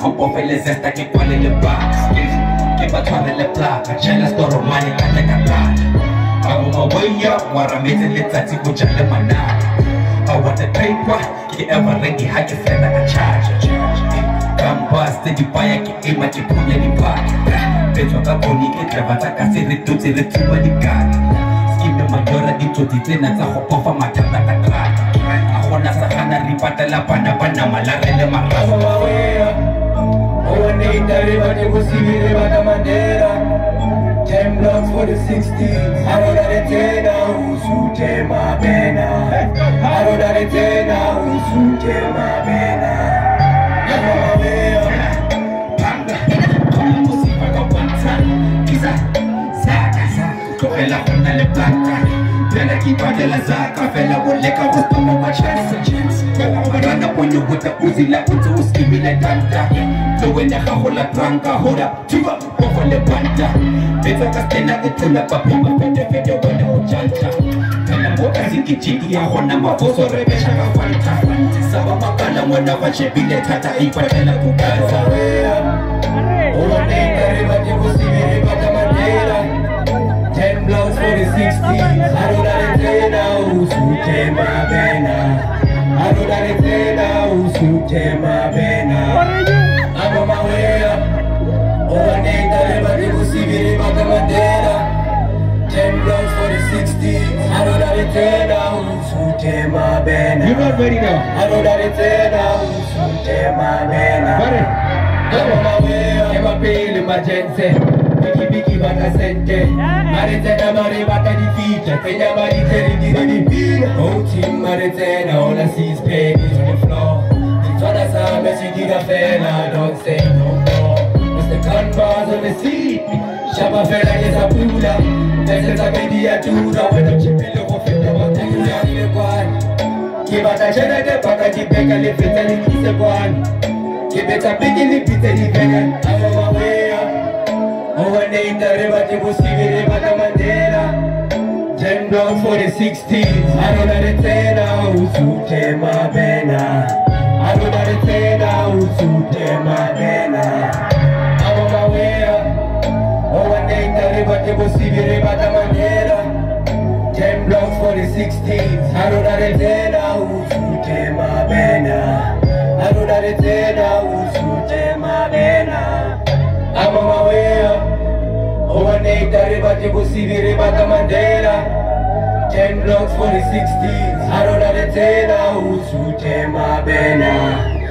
Hopofeles esta que cuál es el box. Que va a traer la placa. Chelas toro mani kata kata. I'm on my way up. Wara mete le tati kucha le mana. I want the paper. Ki ever ready ha ke fena a charge. Campus di paya ki ema ki punya di park. Petro ka boni ke trevata ka se re tutsi re tuba di gat. Skime mayora di tuti tsena tsa go pofa mathata ka kra. Agona sa gana ri patela bana bana malare le marasa. Bandera, 10 blocks for the 16s. I know that it's in now, who's who take my banner. I know that it's in now, who's who take my banner. I'm on my way up. Panga, como música aguanta. Kisa, saca, coge la jornada le blanca. Ven aquí pa' de la zaca, fela boleka, vos tomo ma chance. Rana ponyo with the uzi la uzi uskimi la tanta. Luwena jajo la tranca, hora, chiva, poco le panta. Pesa castena de tula, papuma, fede, fede, buena muchacha. Fela boca ziki chiki, ahona mafoso, rebesha gafanta. Saba makala, mwana vache bile tata, ipa tela kukaza. Una neta, riba, llevo si me riba la bandera. 10 blocks for the 16s. I know that it's in now, who's who take my banner. I know that it's in now, who's who take my banner. I'm on my way up. Oh, I need that everybody will see me about the Mandela. 10 blocks for the 16s. I know that it's in now, who's who take my banner. You're not ready now. I know that it's in now, who's who take my banner. I'm on my way up. I'm a pale emergency. Biki bata sente. Maritena mari bata di fita. Kenya mari teri di pina. Oh team Maritena, all I see is babies on the floor. She's on the side, but she did a fella. Don't say no more. What's the gun bars on the seat? Shabba fella is a pula. There's a media tuda. When the chip in the waffle, the water is on the one. Give us a share the baka di beka le fita li kise one. Give it a big in the pita di vegan. I'm on my way up. Oh, I need the river to see me river the Mandela. 10 blocks for the 16s. I know that it's in now, who's who take my banner. I know that it's in now, who's who take my banner. I'm on my way up. Oh, I need the river to see me river the Mandela. 10 blocks for the 16s. I know that it's in now, who's who take my banner. I know that it's in now, who's who take my banner. I'm on my way up. Oh, I need the river to see the river the Mandela. 10 blocks for the 16s. I know that it's in now, who's who take my banner.